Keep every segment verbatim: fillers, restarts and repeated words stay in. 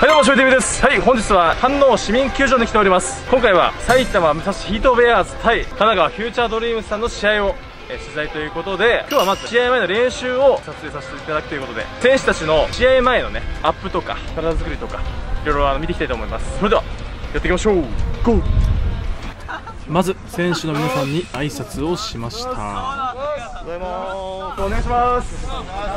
はい、どうも、しょい ティーブイ です。はい、本日は飯能市民球場に来ております。今回は埼玉武蔵ヒートベアーズ対神奈川フューチャードリームスさんの試合をえ取材ということで、今日はまず試合前の練習を撮影させていただくということで、選手たちの試合前のねアップとか体作りとかいろいろあの見ていきたいと思います。それではやっていきましょう。ゴー。まず選手の皆さんに挨拶をしました。お願いします。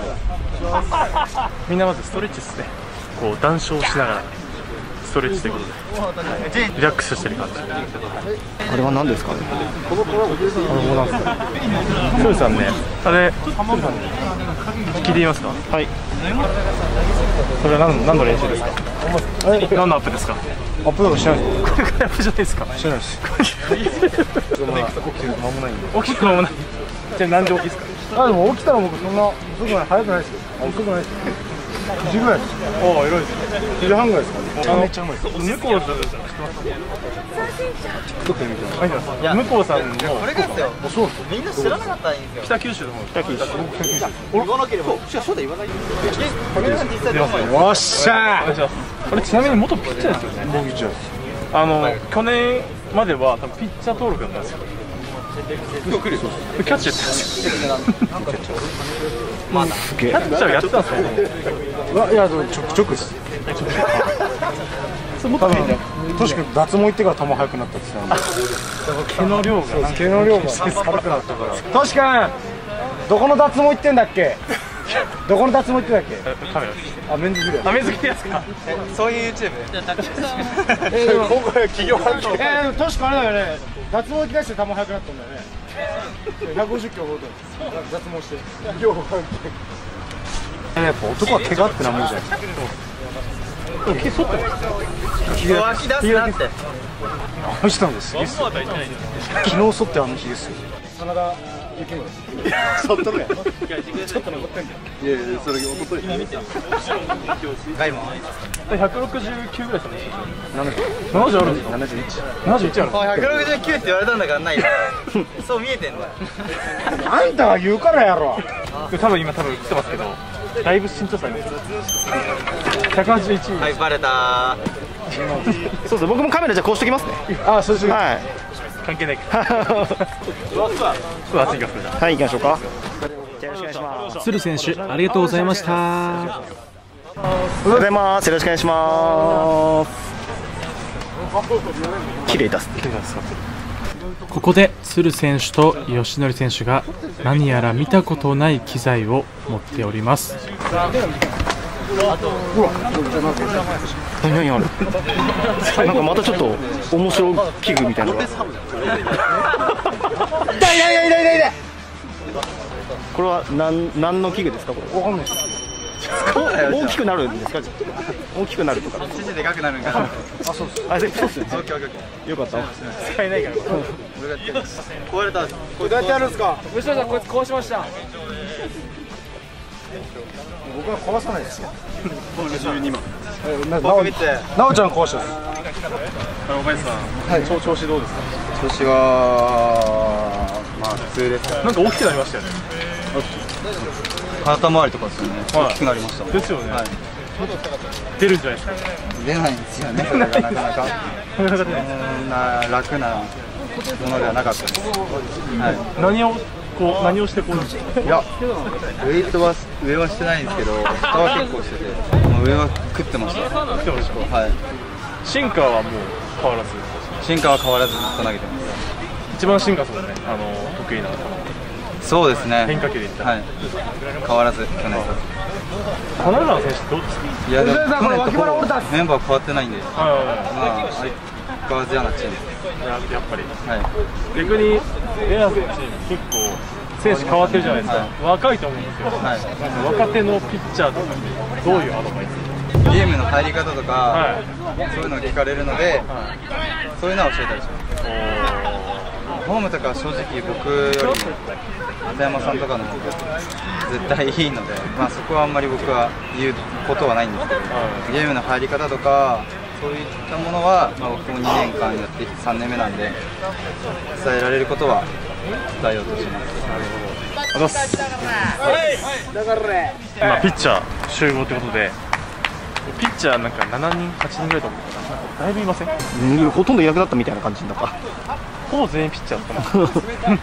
みんなまずストレッチですね。こう談笑しながらストレッチということでリラックスしてる感じ。 あれは何ですかね。 あれもなんですか。トゥルさんね、あれトゥルさん聞いてみますか。はい。それは何何の練習ですか。何のアップですか。アップなんかしないです。これがアップじゃないですか。しないです。起きて間もないんで。起きて間もない。じゃあ何時起きですか。あ、でも起きたら僕そんな遅くない、早くないですよ。遅くないです。くじぐらいです。おお、偉いですね。くじはんぐらいですかね。めっちゃうまいです。向こうさん知ってますか。ちょっと見てます。いや、向こうさんのこれがですよ。そうです。みんな知らなかったらいいんですよ。北九州の方。北九州。北九州。言わなければ。そうだ言わない。出ますね。よっしゃー。これちなみに元ピッチャーですよね。元ピッチャーです。あの去年までは多分ピッチャー登録だったんですよ。キャッチャーやってたんですよ。キャッチャーやってたんですか。いや、ちょくちょくです。多分トシ君脱毛行ってから球速くなったって言ってたんで、毛の量が毛の量が軽くなったから。トシ君どこの脱毛行ってんだっけ。どこの脱毛行ってんだっけ。カメラです。あ、メンズビデオ。あ、メンズビデオですか。そういう ユーチューブ。え、でも今回企業反響。え、トシ君あれだよね。脱毛行き出して球速くなったんだよね。ひゃくごじゅっキロほど脱毛して。企業反響。やっぱ男は毛があってなもんじゃないですか。でも毛剃ってます。毛湧き出すなって。あの人なんです。昨日剃ってあの日ですよ。真田幸村。剃ったのや。ちょっと残ってんだよ。いやいや、それ一昨日。今見て。ガイマン。百六十九ぐらいですね。七十。七十あるんですか。七十一。七十一ある。百六十九って言われたんだからないよ。そう見えてんだよ。あんたが言うからやろ。多分今多分来てますけど。だいぶ身長差あります。百八十一。はい、バレた。そうです。僕もカメラじゃこうしてきますね。あ、そうです。はい。関係ない。暑いかそれだ。はい、行きましょうか。よろしくお願いします。鶴選手、ありがとうございました。おはようございます。よろしくお願いします。綺麗です。ここで鶴選手と吉典選手が何やら見たことない機材を持っております。何ある。なんかまたちょっと面白い器具みたいなのが。痛い痛い痛い痛い痛い。これは何何の器具ですかこれ。わかんないです。大きくなるんですか。大きくなるとか。父でかくなるんか。あ、そうです。あ、そうですね。よかった。使えないから。壊れた。これどうやってやるんですか。吉田さんこいつ壊しました。僕は壊さないですよ。じゅうにまん。なおちゃん壊した。お前さん、はい、調子どうですか。調子はまあ普通です。なんか大きくなりましたよね。肩周りとかですよね。大きくなりました。ですよね。出るんじゃないですか。出ないんですよね。なかなか。そんな楽なものではなかったです。何をこう何をしてこう。いや、ウェイトは上はしてないんですけど、下は結構してて、上は食ってました。食ってました。はい。シンカーはもう変わらず。シンカーは変わらずずっと投げてます。一番シンカーそうですね。あの得意な。そうですね。変化球でいったら。はい。変わらず去年。神奈川選手どうですか。いやでもメンバー変わってないんで。まあ相変わらず嫌なチーム。やっぱり。はい。逆にレアーズのチーム結構選手変わってるじゃないですか。若いと思うんですよ。はい。若手のピッチャーとかにどういうアドバイス。ゲームの入り方とかそういうのを聞かれるので、そういうのは教えたりします。フォームとか正直僕よりも片山さんとかの方が絶対いいので、まあそこはあんまり僕は言うことはないんですけど、ゲームの入り方とかそういったものは、まあ、僕もにねんかんやってさんねんめなんで伝えられることは伝えようとします。なるほど。ありがとうございます。今ピッチャー集合ということで、ピッチャーなんかしちにんはちにんぐらいと思ったから、だいぶいません？ うん、ほとんどいなくなったみたいな感じになった。 ほぼ全員ピッチャーだったな。ピ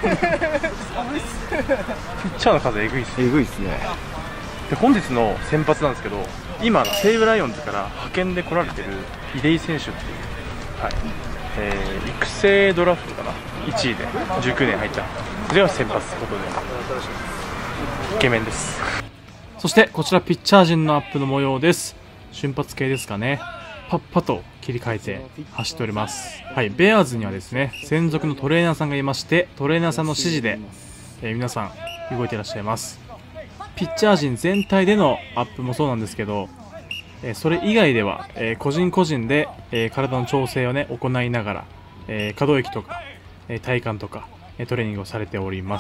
ッチャーの数えぐいっす。 えぐいっすね。 で本日の先発なんですけど、今西武ライオンズから派遣で来られてる出井選手っていう、はい、えー、育成ドラフトかないちいでじゅうきゅうねん入った、それが先発ということでイケメンです。そしてこちらピッチャー陣のアップの模様です。瞬発系ですかね。パッパと切り替えて走っております。はい、ベアーズにはですね、専属のトレーナーさんがいまして、トレーナーさんの指示で、えー、皆さん動いていらっしゃいます。ピッチャー陣全体でのアップもそうなんですけど、えー、それ以外では、えー、個人個人で、えー、体の調整をね行いながら、えー、可動域とか、えー、体幹とか、えー、トレーニングをされております。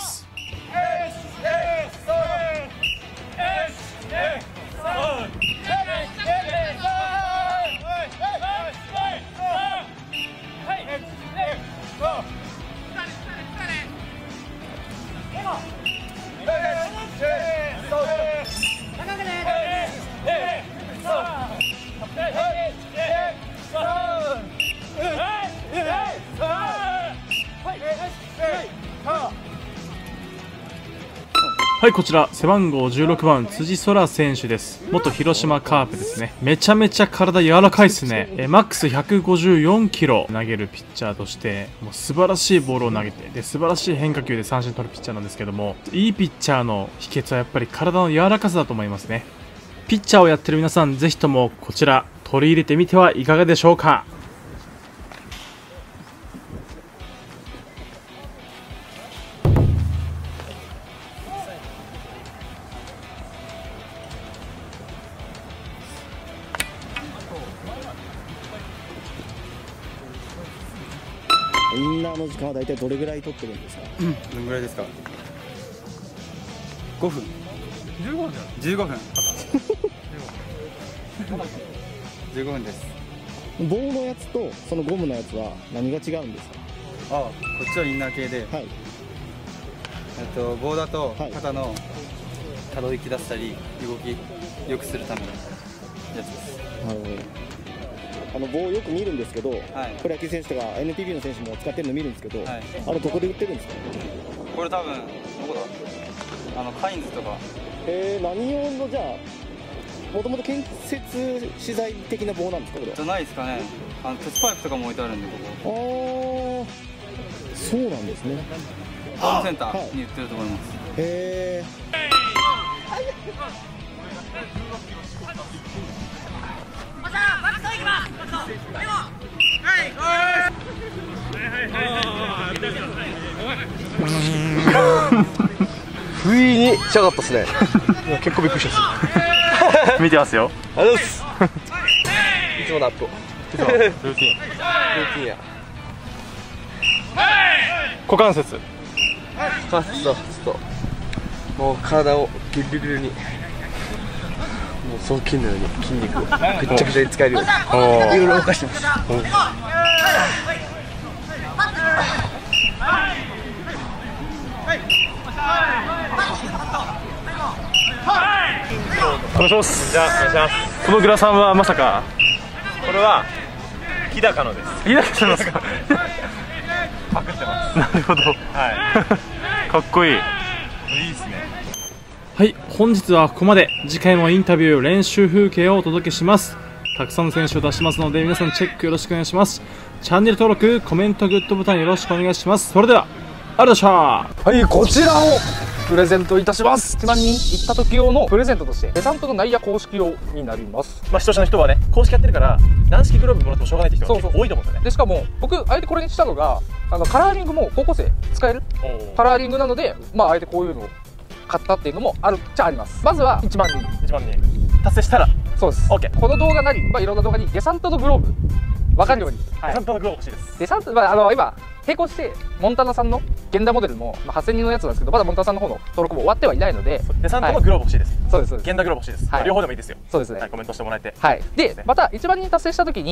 はい、こちら背番号じゅうろくばん辻空選手です。元広島カープですね。めちゃめちゃ体柔らかいですね。えマックスひゃくごじゅうよんキロ投げるピッチャーとして、もう素晴らしいボールを投げて、で素晴らしい変化球で三振取るピッチャーなんですけども、いいピッチャーの秘訣はやっぱり体の柔らかさだと思いますね。ピッチャーをやってる皆さん、ぜひともこちら取り入れてみてはいかがでしょうか。 インナーの時間は大体どれぐらい取ってるんですか？ うん、どのぐらいですか？ごふん。じゅうごふんじゃない？じゅうごふん。じゅうごふんです。 棒のやつとそのゴムのやつは何が違うんですか？ ああ、こっちはインナー系で、はい、えっと棒だと肩の可動域出したり動き良くするためのやつです。 なるほど。あの棒をよく見るんですけど、はい、プロ野球選手とか エヌピービー の選手も使ってるの見るんですけど、はい、あれどこで売ってるんですか？ これ多分どこだ？あのカインズとか。 えー、何用のじゃあもともと建設資材的な棒なんですかこれ？ じゃないですかね。あの鉄パイプとかも置いてあるんでここ。ああ、そうなんですね。 ホームセンターに売ってると思います。 へえ。不意にしやがったっすね。結構びっくりした。 見てますよ。 ありがとうございます。いつものアップ。 ルーティン。ルーティンや。股関節。 股関節とちょっともう体をギュルギュルに。もうその筋のように筋肉をぐっちゃぐちゃに使えるようにいろいろ動かしてます。 お願いします。じゃあお願いします。このグラさんはまさか？これは日高のです。日高さんですか？パクってます。なるほど。はい。かっこいい。いいですね。はい、本日はここまで。次回もインタビュー練習風景をお届けします。たくさんの選手を出しますので皆さんチェックよろしくお願いします。チャンネル登録、コメント、グッドボタンよろしくお願いします。それではありがとうございました。 はい、こちらをプレゼントいたします。いちまんにん行った時用のプレゼントとしてデサントの内野公式用になります。 まあ視聴者の人はね、公式やってるから軟式グローブもらってもしょうがないって人が多いと思うんですよね。 でしかも僕あえてこれにしたのがあのカラーリングも高校生使えるカラーリングなので、まああえてこういうのを買ったっていうのもあるっちゃあります。まずはいちまんにんいちまんにん達成したらそうです。 OK。 この動画なり、まあ、いろんな動画にデサントのグローブ分かるように、 はい、デサントのグローブ欲しいです。 デサント、まあ、あの今並行してモンタナさんの現代モデルも、まあ、はっせんにんのやつなんですけど、まだモンタナさんの方の登録も終わってはいないので、 デサントのグローブ欲しいです。 はい、そうですそうです。 現代グローブ欲しいです。はい、両方でもいいですよ。 そうですね。 はい、コメントしてもらえて。 はい。で、またいちまんにん達成した時に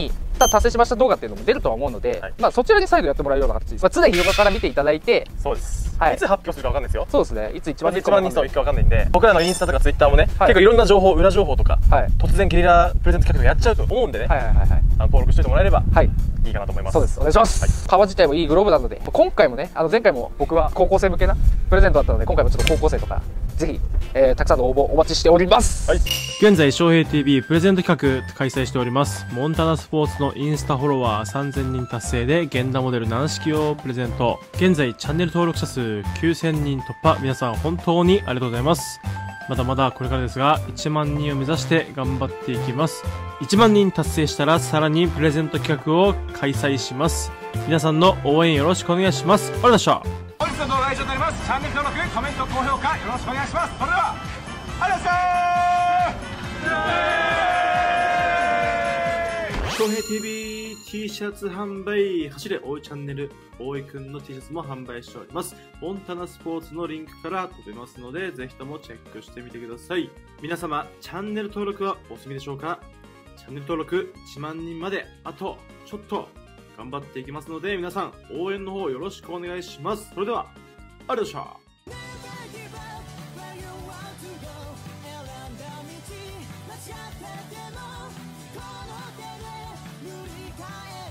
した達成しました動画っていうのも出るとは思うので、はい、まあそちらに再度やってもらうような形です。まあ、常日頃から見ていただいて、 そうです、はい、いつ発表するか分かんないですよ。そうですね、いついちまんにんいちまんにんいくか分かんないんで、僕らのインスタとかツイッターもね、はい、結構いろんな情報、裏情報とか、はい、突然ゲリラプレゼント企画やっちゃうと思うんでね、登録しておいてもらえれば、はい、いいかなと思います。 そうです、お願いします。はい、革自体もいいグローブなので、今回もね、あの前回も僕は高校生向けなプレゼントだったので、今回もちょっと高校生とかぜひ、えー、たくさんの応募お待ちしております。はい、 現在翔平 ティービー プレゼント企画開催しております。モンタナスポーツのインスタフォロワーさんぜんにん達成で源田モデル軟式をプレゼント。現在チャンネル登録者数きゅうせんにん突破。皆さん本当にありがとうございます。まだまだこれからですが、いちまんにんを目指して頑張っていきます。いちまんにん達成したらさらにプレゼント企画を開催します。皆さんの応援よろしくお願いします。ありがとうございました。 本日の動画は以上になります。チャンネル登録、コメント、高評価よろしくお願いします。それではありがとうございました。 翔平 ティービー T シャツ販売、走れ大井チャンネル大井くんの T シャツも販売しております。モンタナスポーツのリンクから飛べますので、ぜひともチェックしてみてください。皆様チャンネル登録はお済みでしょうか。チャンネル登録いちまんにんまであとちょっと頑張っていきますので、皆さん応援の方よろしくお願いします。それではありがとうございました。この手で塗り替え